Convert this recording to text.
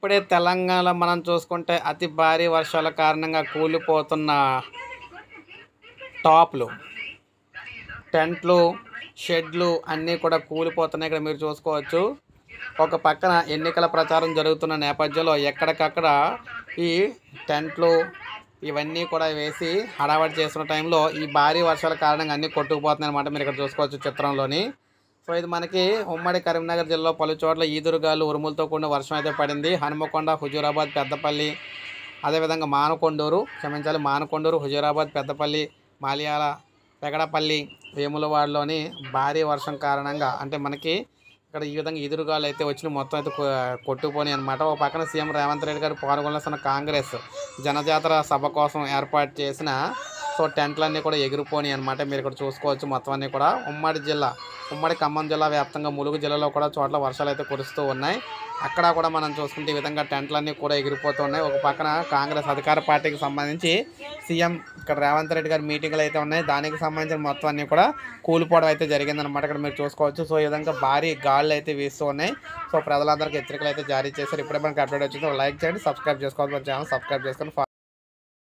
ఇప్పుడే తెలంగాణలో మనం చూసుకుంటే అతి భారీ వర్షాల కారణంగా కూలిపోతున్న టాప్లు, టెంట్లు, షెడ్లు అన్నీ కూడా కూలిపోతున్నాయి. ఇక్కడ మీరు చూసుకోవచ్చు. ఒక పక్కన ఎన్నికల ప్రచారం జరుగుతున్న నేపథ్యంలో ఎక్కడికక్కడ ఈ టెంట్లు ఇవన్నీ కూడా వేసి హడావడి చేస్తున్న టైంలో ఈ భారీ వర్షాల కారణంగా అన్నీ కొట్టుకుపోతున్నాయి అన్నమాట. మీరు ఇక్కడ చూసుకోవచ్చు చిత్రంలోని. సో ఇది మనకి ఉమ్మడి కరీంనగర్ జిల్లాలో పలు చోట్ల ఈదురుగాలు ఉరుములతో కూడిన వర్షం అయితే పడింది. హనుమకొండ, హుజూరాబాద్, పెద్దపల్లి, అదేవిధంగా మానకొండూరు, హుజూరాబాద్, పెద్దపల్లి, మాలియాల, పెగడపల్లి, వేములవాడలోని భారీ వర్షం కారణంగా అంటే మనకి ఇక్కడ ఈ విధంగా ఎదురుగాలు అయితే వచ్చి మొత్తం అయితే కొట్టుకుపోయి అనమాట. ఒక పక్కన సీఎం రేవంత్ రెడ్డి గారు పాల్గొనాల్సిన కాంగ్రెస్ జనజాతర సభ కోసం ఏర్పాటు చేసిన టెంట్లన్నీ కూడా ఎగిరిపోయి అనమాట. మీరు ఇక్కడ చూసుకోవచ్చు. మొత్తం అన్నీ కూడా ఉమ్మడి ఖమ్మం జిల్లా వ్యాప్తంగా ములుగు జిల్లాలో కూడా చోట్ల వర్షాలు అయితే కురుస్తూ ఉన్నాయి. అక్కడ కూడా మనం చూసుకుంటే ఈ విధంగా టెంట్లన్నీ కూడా ఎగిరిపోతూ ఉన్నాయి. ఒక పక్కన కాంగ్రెస్ అధికార పార్టీకి సంబంధించి సీఎం ఇక్కడ రేవంత్ రెడ్డి గారి మీటింగ్లు అయితే ఉన్నాయి. దానికి సంబంధించిన మొత్తం అన్నీ కూడా కూలిపోవడం అయితే జరిగిందనమాట. ఇక్కడ మీరు చూసుకోవచ్చు. సో ఈ విధంగా భారీ గాలులు అయితే వీస్తూ ఉన్నాయి. సో ప్రజలందరికీ హెచ్చరికలు అయితే జారీ చేశారు. ఇప్పుడే మనకి అప్డేట్ వచ్చింది. లైక్ చేయండి, సబ్స్క్రైబ్ చేసుకోవాలి, ఛానల్ సబ్స్క్రైబ్ చేసుకొని